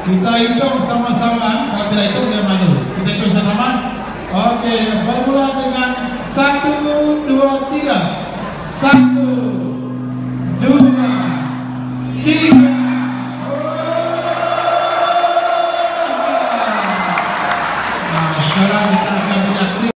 Kita hitung sama-sama. Kalau tidak hitung dia malu. Kita hitung sama-sama. Oke, bermula dengan 1,